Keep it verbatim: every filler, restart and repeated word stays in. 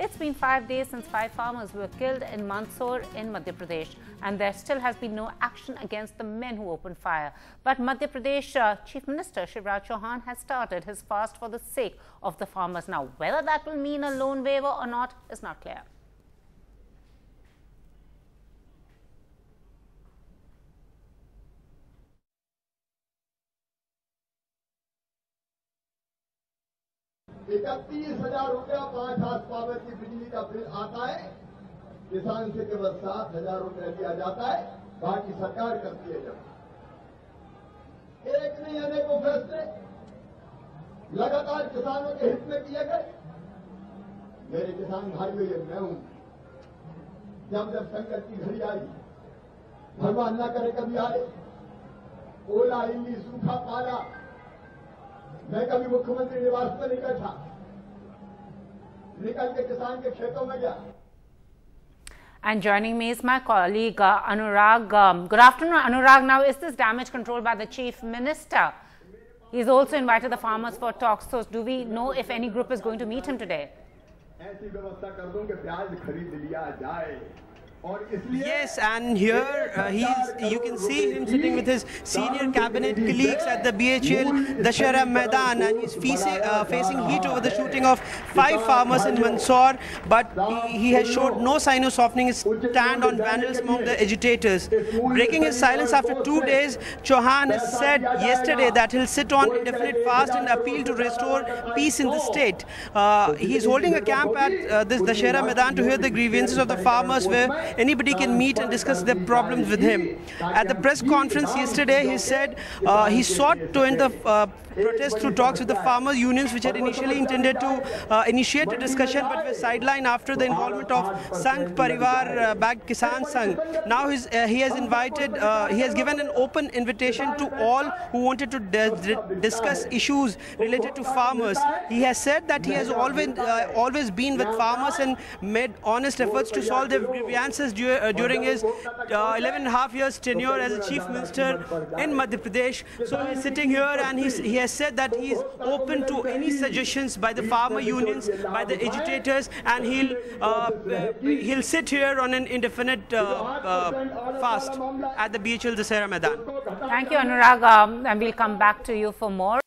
It's been five days since five farmers were killed in Mandsaur in Madhya Pradesh, and there still has been no action against the men who opened fire. But Madhya Pradesh uh, Chief Minister Shivraj Chauhan has started his fast for the sake of the farmers. Now, whether that will mean a loan waiver or not is not clear. इकतीस हजार रुपया पांच हाथ power की बिजली का bill आता है, किसान से केवल सात हजार रुपया लिया जाता है, बाकी सरकार करती है। जब एक नहीं अनेकों फैसले लगातार किसानों के हित में किए गए। मेरे किसान भाइयों, ये मैं हूं। जब जब संकट की घड़ी आई, भगवान न करे कभी आए, ओला इल्ली सूखा पाला, मैं कभी मुख्यमंत्री निवास में नहीं बैठा, निकल के किसान के खेतों में गया। And joining me is my colleague uh, Anurag. Um, good afternoon, Anurag. Now, is this damage controlled by the Chief Minister? He's also invited the farmers for talks. So, do we know if any group is going to meet him today? ऐसी व्यवस्था कर दूं कि प्याज खरीद लिया जाए। Yes, and here uh, he's, you can see him sitting with his senior cabinet colleagues at the B H E L Dussehra Maidan, and he's facing, uh, facing heat over the shooting of five farmers in Mandsaur, but he, he has showed no sign of softening his stand on vandalism among the agitators. Breaking his silence after two days, Chauhan has said yesterday that he'll sit on indefinite fast and appeal to restore peace in the state. Uh, he's holding a camp at uh, this Dussehra Maidan to hear the grievances of the farmers, where anybody can meet and discuss their problems with him. At the press conference yesterday, he said uh, he sought to end the uh, protest through talks with the farmers' unions, which had initially intended to uh, initiate a discussion but were sidelined after the involvement of Sangh Parivar uh, backed Kisan Sangh. Now he's, uh, he has invited, uh, he has given an open invitation to all who wanted to discuss issues related to farmers. He has said that he has always, uh, always been with farmers and made honest efforts to solve their grievances during his uh, eleven and a half years tenure as a Chief Minister in Madhya Pradesh. So he's sitting here and he's, he has said that he is open to any suggestions by the farmer unions, by the agitators, and he'll uh, he'll sit here on an indefinite uh, uh, fast at the B H E L Dussehra Maidan. Thank you, Anurag, um, and we'll come back to you for more.